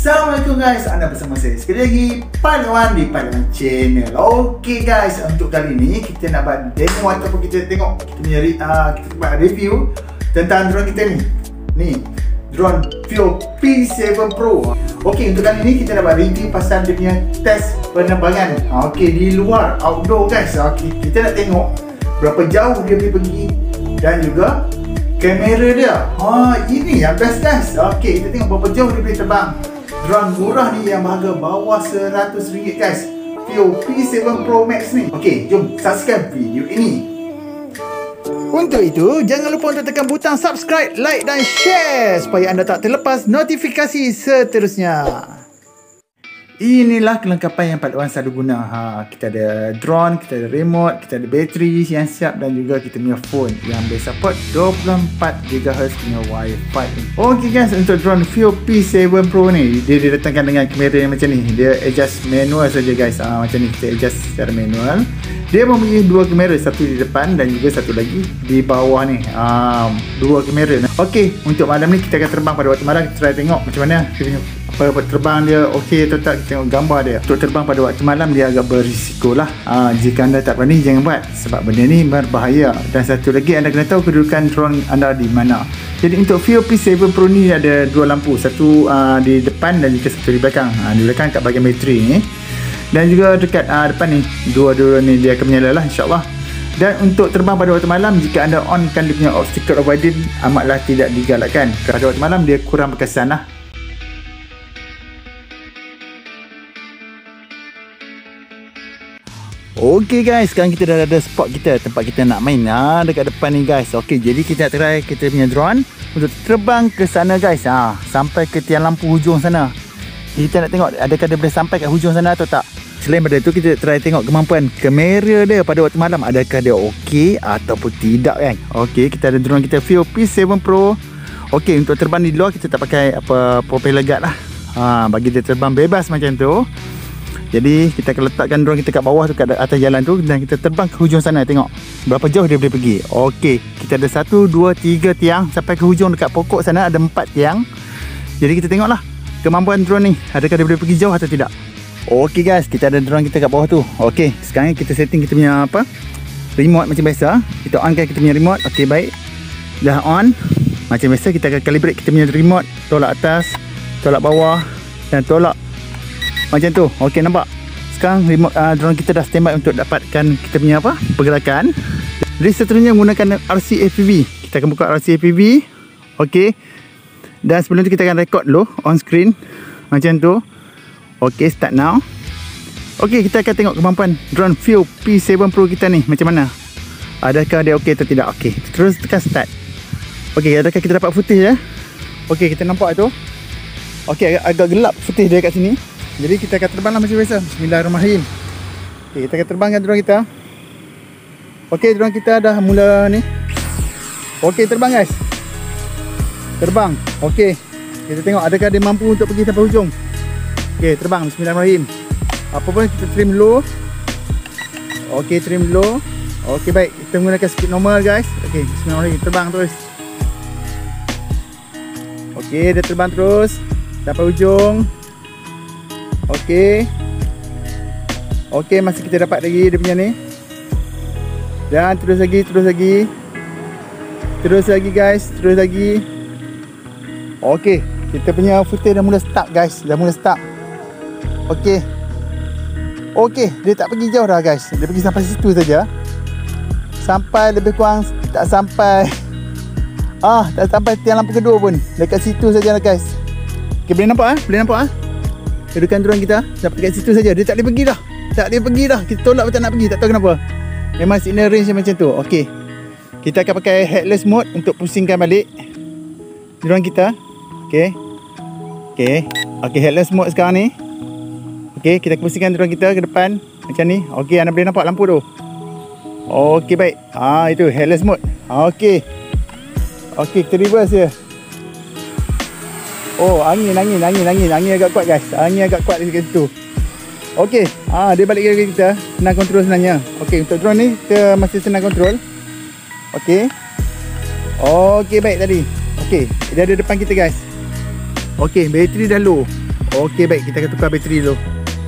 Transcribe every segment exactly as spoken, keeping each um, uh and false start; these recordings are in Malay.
Assalamualaikum guys, anda bersama saya sekali lagi Padawan di Padawan Channel. Okey guys, untuk kali ni kita nak buat demo ataupun kita tengok kita punya uh, kita buat review tentang drone kita ni. Ni drone Veo P tujuh Pro. Okey, untuk kali ni kita nak buat review pasal dia punya test penerbangan. Okey, di luar outdoor guys. Okey, kita nak tengok berapa jauh dia boleh pergi dan juga kamera dia. Ha, ini yang best guys. Okey, kita tengok berapa jauh dia boleh terbang. Drone murah ni yang harga bawah seratus ringgit guys. Veo P tujuh Pro Max ni. Okey, jom saksikan video ini. Untuk itu, jangan lupa untuk tekan butang subscribe, like dan share supaya anda tak terlepas notifikasi seterusnya. Inilah kelengkapan yang Padawan selalu guna. Ha, kita ada drone, kita ada remote, kita ada bateri yang siap dan juga kita punya phone yang boleh support dua puluh empat gigahertz punya Wi-Fi. Okey guys, untuk drone Veo P tujuh Pro ni, dia didatangkan dengan kamera yang macam ni. Dia adjust manual saja guys. Ha, macam ni kita adjust secara manual. Dia mempunyai dua kamera, satu di depan dan juga satu lagi di bawah ni. Ha, dua kamera. Okey, untuk malam ni kita akan terbang pada waktu malam. Kita try tengok macam mana dia punya apa terbang dia okey atau tak. Kita tengok gambar dia. Untuk terbang pada waktu malam dia agak berisiko lah. Ha, jika anda tak berani jangan buat sebab benda ni berbahaya. Dan satu lagi anda kena tahu kedudukan drone anda di mana. Jadi untuk Veo P tujuh Pro ni ada dua lampu, satu uh, di depan dan juga satu di belakang. Ha, di belakang kat bahagian bateri ni. Dan juga dekat uh, depan ni dua-dua ni dia akan menyala lah insya-Allah. Dan untuk terbang pada waktu malam, jika anda onkan dia punya obstacle avoidance, amatlah tidak digalakkan. Pada waktu malam dia kurang berkesan lah. Okey guys, sekarang kita dah ada spot kita, tempat kita nak main ha, dekat depan ni guys. Okey, jadi kita try kita punya drone untuk terbang ke sana guys. Ha, sampai ke tiang lampu hujung sana. Kita nak tengok adakah dia boleh sampai kat hujung sana atau tak. Selain daripada itu, kita try tengok kemampuan kamera dia pada waktu malam, adakah dia okey ataupun tidak kan. Okey, kita ada drone kita Veo P tujuh Pro. Okey, untuk terbang di luar kita tak pakai apa propeller guard lah. Ha, bagi dia terbang bebas macam tu. Jadi kita akan letakkan drone kita kat bawah tu, kat atas jalan tu, dan kita terbang ke hujung sana. Tengok berapa jauh dia boleh pergi. Okey, kita ada satu, dua, tiga tiang sampai ke hujung dekat pokok sana ada empat tiang. Jadi kita tengoklah kemampuan drone ni, adakah dia boleh pergi jauh atau tidak. Okey guys, kita ada drone kita kat bawah tu. Okey, sekarang kita setting kita punya apa remote macam biasa. Kita onkan kita punya remote. Okey, baik. Dah on. Macam biasa kita akan calibrate kita punya remote. Tolak atas, tolak bawah dan tolak macam tu. Okey, nampak? Sekarang remote uh, drone kita dah standby untuk dapatkan kita punya apa pergerakan. Jadi seterusnya menggunakan R C A P V. Kita akan buka R C A P V. Okey. Dan sebelum tu kita akan record dulu on screen macam tu. Okey, start now. Okey, kita akan tengok kemampuan drone Veo P tujuh Pro kita ni macam mana. Adakah dia okey atau tidak. Okey, terus tekan start. Okey, adakah kita dapat footage ya? Okey, kita nampak tu. Okey, agak, agak gelap footage dia kat sini. Jadi kita akan terbanglah macam biasa. Bismillahirrahmanirrahim. Okey, kita akan terbangkan drone kita. Okey, drone kita dah mula ni. Okey, terbang guys. Terbang. Okey. Kita tengok adakah dia mampu untuk pergi sampai hujung. Okey, terbang. Bismillahirrahmanirrahim. Apa pun kita trim low. Okey, trim low. Okey, baik. Kita menggunakan speed normal guys. Okey, bismillahirrahmanirrahim. Terbang terus. Okey, dia terbang terus sampai hujung. Okey. Okey, masih kita dapat lagi dia punya ni. Dan terus lagi, terus lagi. Terus lagi guys, terus lagi. Okey, kita punya footage dah mula start guys. Dah mula start. Okey. Okey, dia tak pergi jauh dah guys. Dia pergi sampai situ saja. Sampai lebih kurang tak sampai Ah, tak sampai tiang lampu kedua pun. Dekat situ saja lah guys. Okey, boleh nampak ah? Boleh nampak ah? Kedudukan drone kita dapat dekat situ saja. Dia tak boleh pergi dah. Tak boleh pergi dah. Kita tolak pun tak nak pergi. Tak tahu kenapa. Memang signal range macam tu. Okey. Kita akan pakai headless mode untuk pusingkan balik drone kita. Okey. Okey. Okey, headless mode sekarang ni. Okey, kita pusingkan drone kita ke depan macam ni. Okey, anda boleh nampak lampu tu. Okey, baik. Ah, itu headless mode. Okey. Okey, kita reverse je. Oh, angin, angin, angin, angin, angin agak kuat guys. Angin agak kuat dekat situ. Okey, ah dia balik ke kita. Senang kontrol sebenarnya. Okey, untuk drone ni kita masih senang kontrol. Okey. Okey, baik tadi. Okey, dia ada depan kita guys. Okey, bateri dah low. Okey baik, kita akan tukar bateri dulu.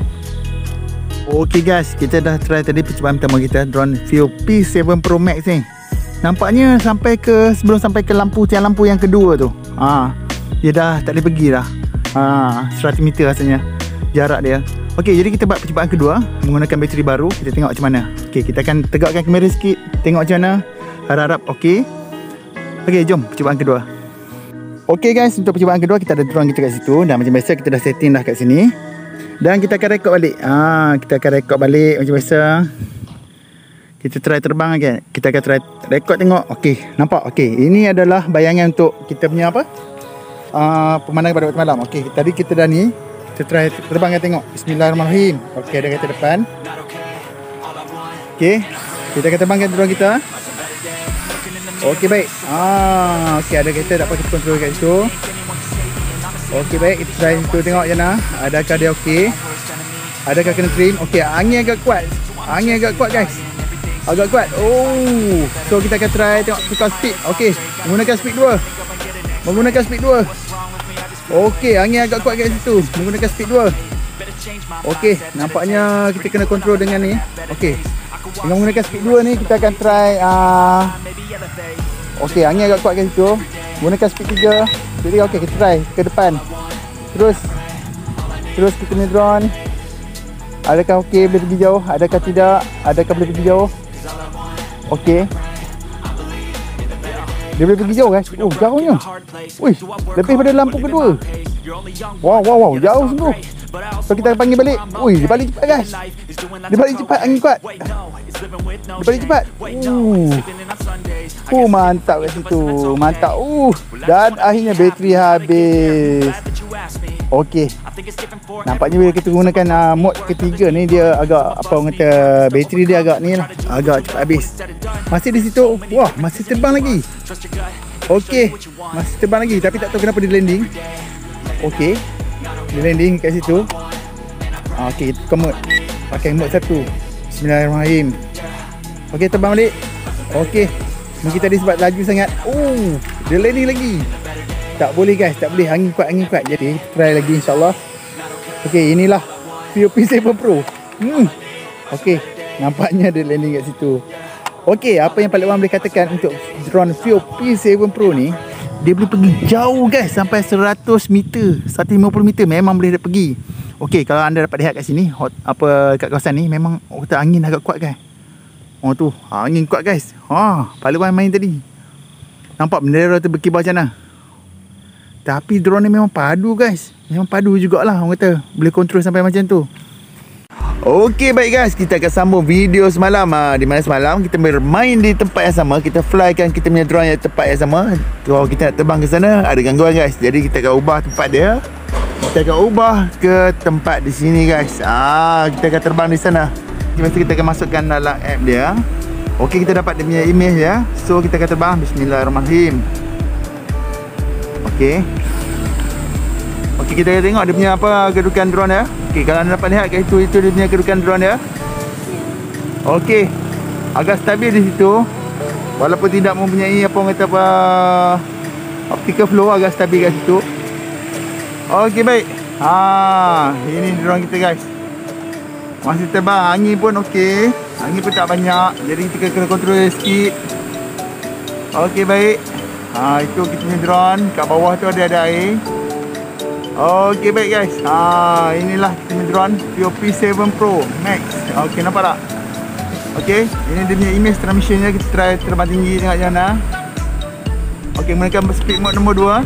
Okey guys, kita dah try tadi percubaan pertama kita, drone View P tujuh Pro Max ni. Nampaknya sampai ke, sebelum sampai ke lampu, tiang lampu yang kedua tu, ha, dia dah tak boleh pergi dah. Ha, seratus meter rasanya jarak dia. Okey, jadi kita buat percubaan kedua menggunakan bateri baru. Kita tengok macam mana. Okey, kita akan tegakkan kamera sikit, tengok macam mana. Harap-harap okey. Okey, jom percubaan kedua. Okey guys, untuk percubaan kedua kita ada drone kita kat situ. Dan macam biasa kita dah setting dah kat sini. Dan kita akan rekod balik. Ah, kita akan rekod balik macam biasa. Kita try terbang lagi. Kita akan try rekod tengok. Okey, nampak? Okey, ini adalah bayangan untuk kita punya apa? Ah, pemandangan pada waktu malam. Okey, tadi kita dah ni. Kita try terbangkan tengok. Bismillahirrahmanirrahim. Okey, ada kereta depan. Okey, kita akan terbangkan drone kita. Okey baik. Ah, okey, ada kereta dapat kita kontrol kat situ. Okey baik, kita try situ tengok je nah. Adakah dia okey? Adakah kena trim? Okey, angin agak kuat. Angin agak kuat guys. Agak kuat. Oh. So kita akan try tengok tukar speed. Okey, menggunakan speed dua. Menggunakan speed dua. Okey, angin agak kuat kat situ. Menggunakan speed dua. Okey, nampaknya kita kena kontrol dengan ni. Okey. Dengan menggunakan speed dua ni kita akan try uh... okey, angin agak kuat kat situ. Menggunakan speed tiga. Jadi okey, kita try ke depan. Terus terus kita ni drone. Adakah okey boleh pergi jauh? Adakah tidak? Adakah boleh pergi jauh? Okey. Dia boleh pergi jauh guys. Oh, jauhnya. Wih, lebih pada lampu kedua. Wow, wow, wow, jauh sungguh. So kita panggil balik. Ui, dia balik cepat guys. Dia balik cepat, angin kuat. Dia balik cepat. Uh. Uh, mantap kat situ. Mantap. Uh. Dan akhirnya bateri habis. Okey. Nampaknya bila kita gunakan uh, mode ketiga ni, dia agak apa orang kata, bateri dia agak ni lah, agak cepat habis. Masih di situ. Wah, masih terbang lagi. Okey, masih terbang lagi tapi tak tahu kenapa dia landing. Okey. Dia landing kat situ. Ah, okey, kita tukar mode. Pakai mode satu. Bismillahirrahmanirrahim. Okey, terbang balik. Okey. Mungkin tadi sebab laju sangat. Oh, dia landing lagi. Tak boleh guys, tak boleh. Angin kuat, angin kuat. Jadi try lagi insyaAllah. Okey, inilah View P tujuh Pro. Hmm. Okey, nampaknya dia landing kat situ. Okey, apa yang paling orang boleh katakan untuk drone View P tujuh Pro ni, dia boleh pergi jauh guys, sampai seratus meter, seratus lima puluh meter memang boleh dia pergi. Okey, kalau anda dapat lihat kat sini, hot, apa kat kawasan ni memang oh, kata angin agak kuat kan. Oh tu, angin kuat guys. Ha, pahlawan main tadi. Nampak bendera tu berkibar macam mana. Tapi drone ni memang padu guys. Memang padu jugalah orang kata. Boleh kontrol sampai macam tu. Okey baik guys, kita akan sambung video semalam ha, di mana semalam kita bermain di tempat yang sama. Kita flykan kita punya drone yang tempat yang sama. Kalau kita nak terbang ke sana ada gangguan guys. Jadi kita akan ubah tempat dia. Kita akan ubah ke tempat di sini guys. Ah, kita akan terbang di sana. Jadi kita akan masukkan dalam app dia. Okey, kita dapat dia punya image ya. So kita akan terbang. Bismillahirrahmanirrahim. Okey. Okey, kita akan tengok dia punya apa kedudukan drone dia. Okey, kalau anda dapat lihat kat situ, itu dia punya kedudukan drone dia. Okey. Agak stabil di situ. Walaupun tidak mempunyai apa orang kata apa optical flow, agak stabil kat situ. Okey baik. Ha, ini drone kita guys. Masih terbang, angin pun okey. Angin pun tak banyak. Jadi kita kena kontrol sikit. Okey baik. Ha, itu kita punya drone. Kat bawah tu ada ada air. Okey baik guys. Ha, inilah kita punya drone View P tujuh Pro Max. Okey, nampak tak? Okey, ini dia punya image transmissionnya. Kita try terbang tinggi tengok macam mana. Okey, menggunakan speed mode nombor dua.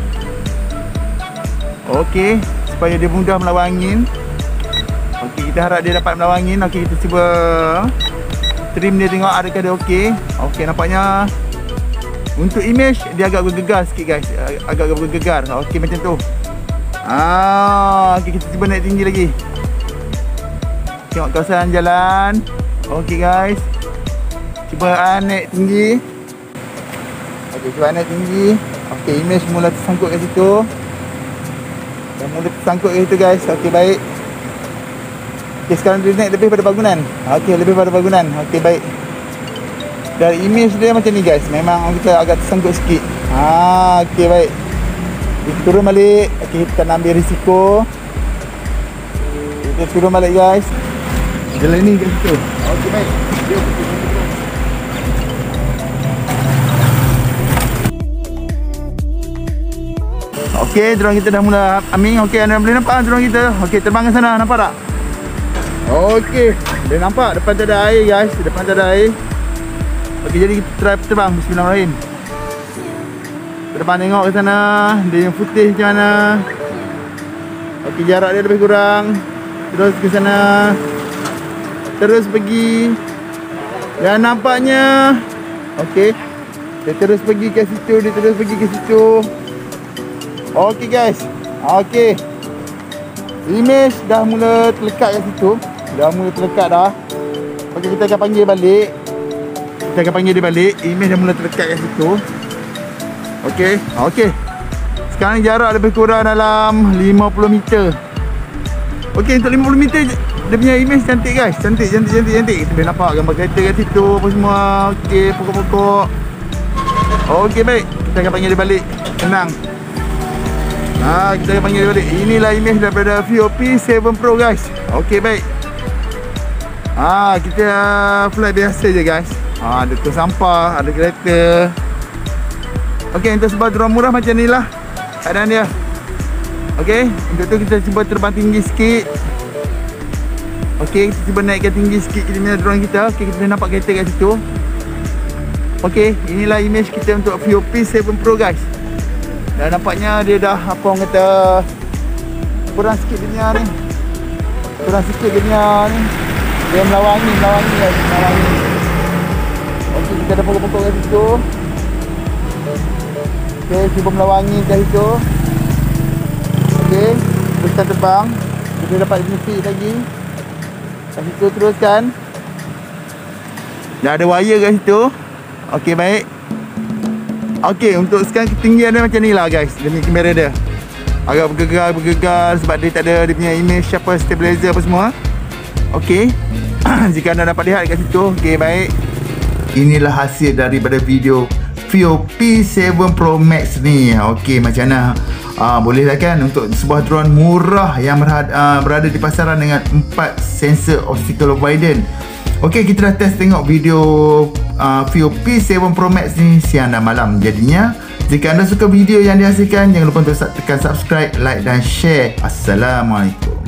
Okey, supaya dia mudah melawan angin. Okey, kita harap dia dapat melawan angin. Okey, kita cuba trim dia tengok adakah dia okey. Okey, nampaknya untuk image dia agak bergegar sikit guys. Agak bergegar. Okey, macam tu. Ah, okey, kita cuba naik tinggi lagi. Tengok kawasan jalan. Okey guys. Cuba naik tinggi. Okey, cuba naik tinggi. Okey, image mula tersangkut kat situ. Dah mula tersangkut kat situ guys. Okey, baik. Okey, sekarang dia naik lebih pada bangunan. Okey, lebih pada bangunan. Okey, baik. Dari image dia macam ni guys. Memang kita agak tersangkut sikit. Ha, okey, baik. Kita turun balik. Okey, kita nak ambil risiko. Kita turun balik guys. Jalan ni kat situ. Okey baik. Okey, drone kita dah mula aming. Okey, anda boleh nampak drone kita. Okey, terbang ke sana, nampak tak? Okey, dah nampak depan tak ada air guys. Depan tak ada air. Okey, jadi kita try terbang. Bismillahirrahmanirrahim. Terbang tengok ke sana. Dia yang putih macam mana. Okey, jarak dia lebih kurang. Terus ke sana. Terus pergi. Dan nampaknya okey, dia terus pergi ke situ. Dia terus pergi ke situ. Okey guys. Okey, image dah mula terlekat kat situ. Dah mula terlekat dah. Okey, kita akan panggil balik. Kita akan panggil dia balik. Image dah mula terlekat kat situ. Okey. Okey, sekarang jarak lebih kurang dalam lima puluh meter. Okey, untuk lima puluh meter dia punya image cantik guys. Cantik, cantik, cantik, cantik. Kita boleh nampak gambar kereta kat situ apa semua. Okey, pokok-pokok. Okey, baik. Kita akan panggil dia balik. Tenang. Ha, kita akan panggil dia balik. Inilah image daripada Vio P tujuh Pro guys. Okey, baik. Ha, kita fly biasa je guys. Ha, ada tu sampah, ada kereta. Okey, untuk sebab drone murah macam ni lah keadaan dia. Okey, untuk tu kita cuba terbang tinggi sikit. Okey, kita cuba naikkan tinggi sikit kita punya drone kita. Okey, kita boleh nampak kereta kat situ. Okey, inilah image kita untuk Vio P tujuh Pro guys. Dan nampaknya dia dah apa orang kata kurang sikit dia punya ni. Kurang sikit dia punya ni. Dia melawangi, melawangi guys, melawangi. Okey, kita ada pokok-pokok kat situ. Okey, cuba melawangi kat situ. Okey, teruskan terbang. Kita dapat benefit lagi. Kat situ teruskan. Dah ada wire kat situ. Okey, baik. Okey, untuk sekarang ketinggian dia macam ni lah guys. Dia punya kamera dia agak bergegar-bergegar sebab dia tak ada dia punya image apa, stabilizer apa semua. Okey. Jika anda dapat lihat kat situ. Okey, baik. Inilah hasil daripada video Vio P tujuh Pro Max ni. Okey, macam mana? Uh, boleh lah kan untuk sebuah drone murah yang berada, uh, berada di pasaran dengan empat sensor obstacle avoidance. Okey, kita dah test tengok video uh, Vio P tujuh Pro Max ni siang dan malam. Jadinya, jika anda suka video yang dihasilkan, jangan lupa untuk tekan subscribe, like dan share. Assalamualaikum.